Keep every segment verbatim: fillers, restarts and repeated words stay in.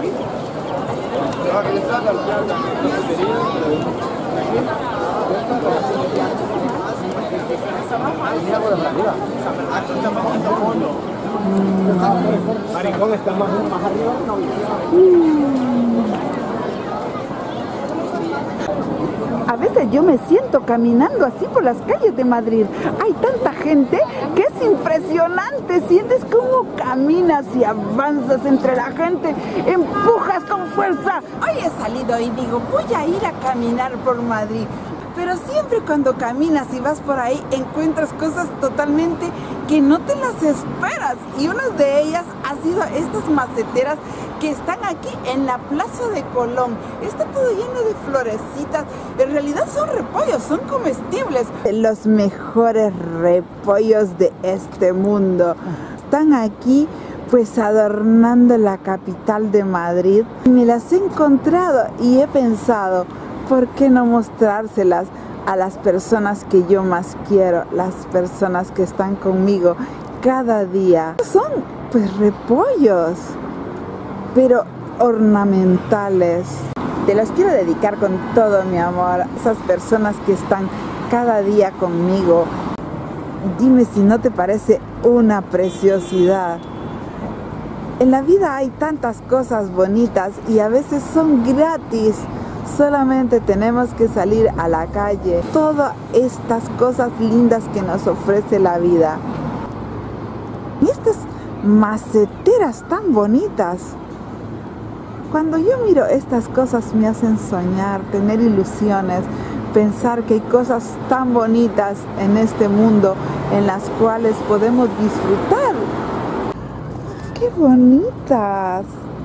Maricón está más, más arriba. A veces yo me siento caminando así por las calles de Madrid. Hay tanta gente que es impresionante. Sientes cómo caminas y avanzas entre la gente, empujas con fuerza. Hoy he salido y digo, voy a ir a caminar por Madrid. Pero siempre cuando caminas y vas por ahí encuentras cosas totalmente que no te las esperas. Y una de ellas ha sido estas maceteras que están aquí en la Plaza de Colón. Está todo lleno de florecitas. En realidad son repollos, son comestibles. Los mejores repollos de este mundo están aquí, pues adornando la capital de Madrid. Me las he encontrado y he pensado, ¿por qué no mostrárselas a las personas que yo más quiero, las personas que están conmigo cada día? Son pues repollos, pero ornamentales. Te los quiero dedicar con todo mi amor a esas personas que están cada día conmigo. Dime si no te parece una preciosidad. En la vida hay tantas cosas bonitas y a veces son gratis. Solamente tenemos que salir a la calle. Todas estas cosas lindas que nos ofrece la vida. Y estas maceteras tan bonitas. Cuando yo miro estas cosas me hacen soñar, tener ilusiones, pensar que hay cosas tan bonitas en este mundo en las cuales podemos disfrutar. ¡Qué bonitas!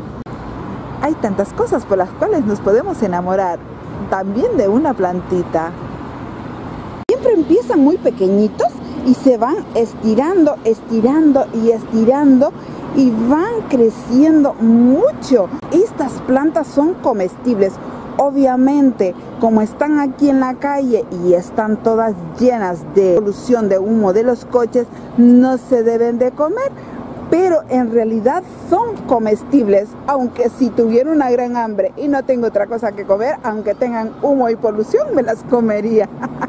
Hay tantas cosas por las cuales nos podemos enamorar, también de una plantita. Siempre empiezan muy pequeñitos y se van estirando, estirando y estirando y van creciendo mucho. Estas plantas son comestibles. Obviamente, como están aquí en la calle y están todas llenas de polución de humo de los coches, no se deben de comer. Pero en realidad son comestibles, aunque si tuviera una gran hambre y no tengo otra cosa que comer, aunque tengan humo y polución, me las comería.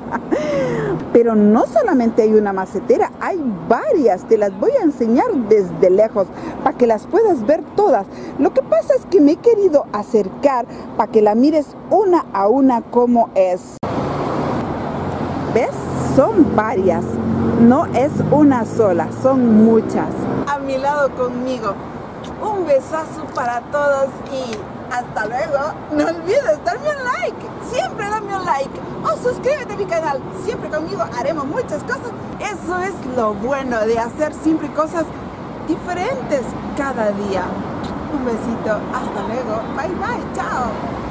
Pero no solamente hay una macetera, hay varias. Te las voy a enseñar desde lejos para que las puedas ver todas. Lo que pasa es que me he querido acercar para que la mires una a una como es. ¿Ves? Son varias. No es una sola, son muchas. A mi lado conmigo. Un besazo para todos y hasta luego. No olvides darme un like. Siempre dame un like. O suscríbete a mi canal. Siempre conmigo haremos muchas cosas. Eso es lo bueno de hacer siempre cosas diferentes cada día. Un besito. Hasta luego. Bye bye. Chao.